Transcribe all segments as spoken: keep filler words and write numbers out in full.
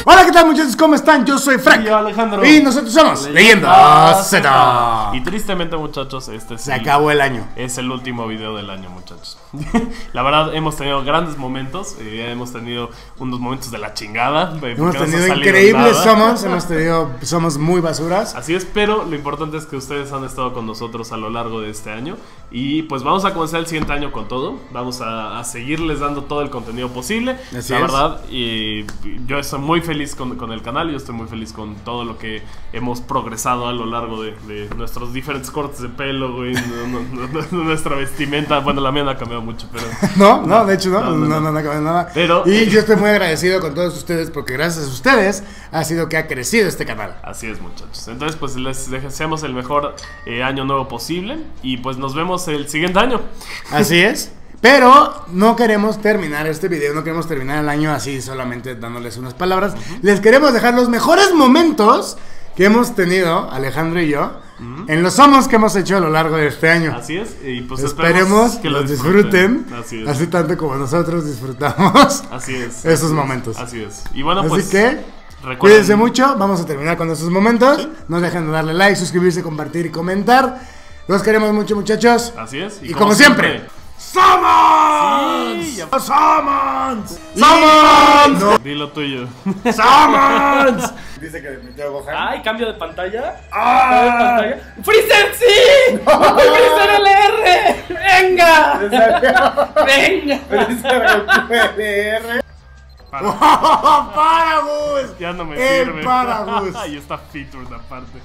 Hola, ¿qué tal, muchachos? ¿Cómo están? Yo soy Frank. Y yo, Alejandro. Y nosotros somos Leyenda Z. Y tristemente, muchachos, este se acabó el año. Es el último video del año, muchachos. La verdad, hemos tenido grandes momentos. Eh, hemos tenido unos momentos de la chingada. Hemos tenido increíbles somos. Hemos tenido somos muy basuras. Así es, pero lo importante es que ustedes han estado con nosotros a lo largo de este año. Y pues vamos a comenzar el siguiente año con todo. Vamos a, a seguirles dando todo el contenido posible. Así la es. verdad, y yo estoy muy feliz con, con el canal. Yo estoy muy feliz con todo lo que hemos progresado a lo largo de, de nuestros diferentes cortes de pelo, güey. No, no, no, nuestra vestimenta. Bueno, la mía no ha cambiado mucho, pero... No, no, de hecho no. No, no, no, no, no ha cambiado nada. Pero... Y yo estoy muy agradecido con todos ustedes porque gracias a ustedes ha sido que ha crecido este canal. Así es, muchachos. Entonces, pues les deseamos el mejor eh, año nuevo posible. Y pues nos vemos el siguiente año. Así es. Pero no queremos terminar este video, no queremos terminar el año así solamente dándoles unas palabras. Uh-huh. Les queremos dejar los mejores momentos que hemos tenido, Alejandro y yo, uh-huh, en los somos que hemos hecho a lo largo de este año. Así es, y pues esperemos que los disfruten, disfruten así, es. así tanto como nosotros disfrutamos así es, esos así momentos. Es, así es. Y bueno, así pues que recuerden, cuídense mucho, vamos a terminar con esos momentos. ¿Sí? No dejen de darle like, suscribirse, compartir y comentar. Los queremos mucho, muchachos. Así es. Y, y como, como siempre, siempre ¡Summons! Sí, ¡Summons! ¡Summons! No. Dilo tuyo. ¡Summons! Dice que me tengo Gohan. ¡Ay, cambio de pantalla! ¡Ah! ¿Cambio de pantalla? ¡Freezer, sí! ¡No! ¡Freezer L R! ¡Venga! ¡Venga! ¡Freezer L R! Para. ¡Oh, Paragus! Ya no me El sirve. Paragus. Ahí está features aparte.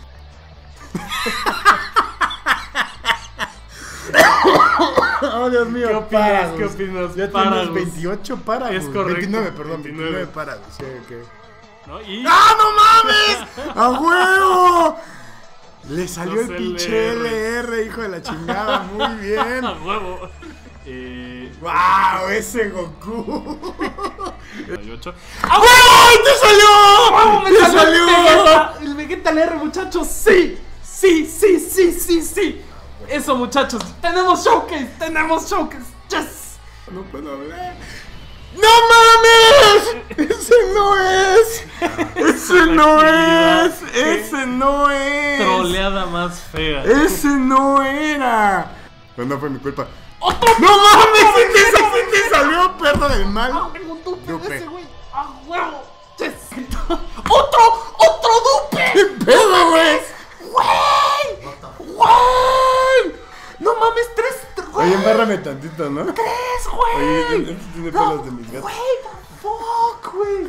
Oh, Dios mío. ¿Qué opinas? Paragus. ¿Qué opinas? Ya tienes veintiocho Paragus. Es correcto. veintinueve, perdón, veintinueve, veintinueve Paragus. Sí, okay. ¿No? ¿Y? ¡Ah, no mames! ¡A huevo! Le salió No el sé, pinche L R. L R, hijo de la chingada. Muy bien. ¡A huevo! Eh, ¡Wow! Ese Goku. ¡A huevo! ¡Te salió! ¡Vamos, me ¡Te salió! salió! El Vegeta, el Vegeta L R, muchachos. ¡Sí! ¡Sí, sí, sí, sí, sí! Eso, muchachos. ¡Tenemos showcase! ¡Tenemos showcase! ¡Yes! No puedo hablar. ¡No mames! ¡Ese no es! ¡Ese no es! ¡Ese no es! Troleada más fea. ¡Ese no era! Pues no fue mi culpa. ¡Otro! ¡No mames! ¡Sí te, sí te salió, perro del mal! ¡Ah, tengo un dupe, dupe. de ese güey! ¡A huevo! ¡Yes! ¡Otro! ¡Otro dupe! ¿Qué pedo, güey? ¡Güey! ¡Güey! ¡No mames! ¡Tres! Güey. Oye, embárrame tantito, ¿no? ¡Tres, güey! Oye, este tiene pelos no, de mis gatos. ¡Güey! ¡Fuck, güey!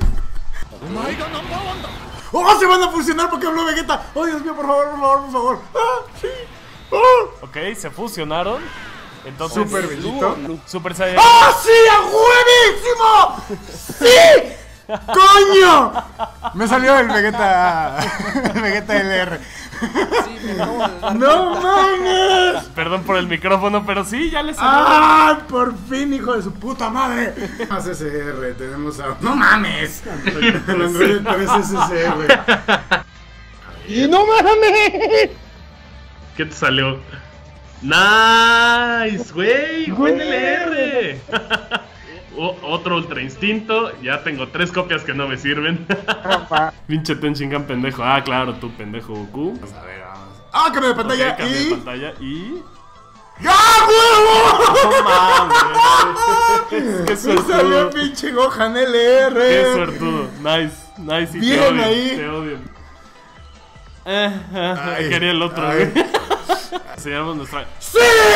¡Oh, se van a fusionar porque habló Vegeta! ¡Oh, Dios mío, por favor, por favor, por favor! ¡Ah, sí! ¡Oh! Ok, se fusionaron. Entonces, Super Bellito. Super Saiyan. ¡Ah, sí! ¡A huevísimo! ¡Sí! ¡Coño! Me salió el Vegeta. El Vegeta L R. Sí, me ¡No mames! Perdón por el micrófono, pero sí, ya le salió. ¡Ah! ¡Por fin, hijo de su puta madre! Más S R, tenemos a. ¡No mames! El Android tres S S R. ¡Y no mames! ¿Qué te salió? ¡Nice, güey! ¡Buen L R! O, otro Ultra Instinto. Ya tengo tres copias que no me sirven. Pinche Tenshinhan pendejo. Ah, claro, tú pendejo Goku. Vamos a ver, vamos. ¡Ah, cambio de pantalla! Okay, cambio y... de pantalla y... ¡Ah, huevo! ¡No mames! ¡Qué Me salió suertudo! pinche Gohan L R. ¡Qué suertudo! Nice, nice. Y bien te odio, ahí. te odio. Eh, eh, Ay, quería el otro, ay. güey. Enseñamos nuestra... ¡Sí!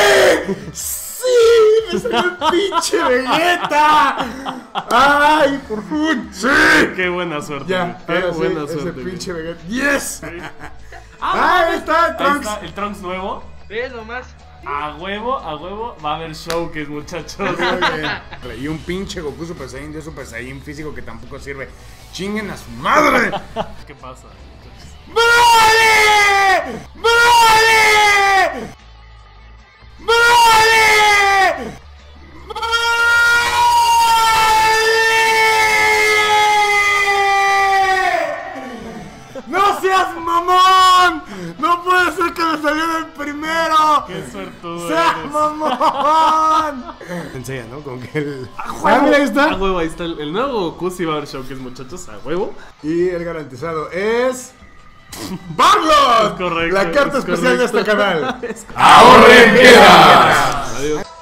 ¡Sí! ¡Me salió el pinche Vegeta! ¡Ay, por fin! ¡Sí! ¡Qué buena suerte! Ya, ¡Qué ahora buena sí, suerte! ese pinche Vegeta. ¡Yes! Sí. ¡Ah, ahí está el Ahí Trunks! está el Trunks nuevo. Ve nomás. A huevo, a huevo, va a haber showcase, muchachos. Muy bien. Y un pinche Goku Super Saiyan de Super Saiyan físico que tampoco sirve. ¡Chinguen a su madre! ¿Qué pasa, muchachos? ¡Vale! ¡Vale! ¡Vale! ¡No seas mamón! ¡No puede ser que me salió del primero! ¡Qué suertudo ¡Sea eres! mamón! Te enseña, ¿no? Como que el... ¡A Ah, huevo! mira, ahí está. ¡A huevo! Ahí está el, el nuevo Goku sí va a haber showcase, muchachos. ¡A huevo! Y el garantizado es... ¡Barlot! Es correcto, La carta es especial de correcto. este canal. Es- ¡Ahorren piedras! Adiós.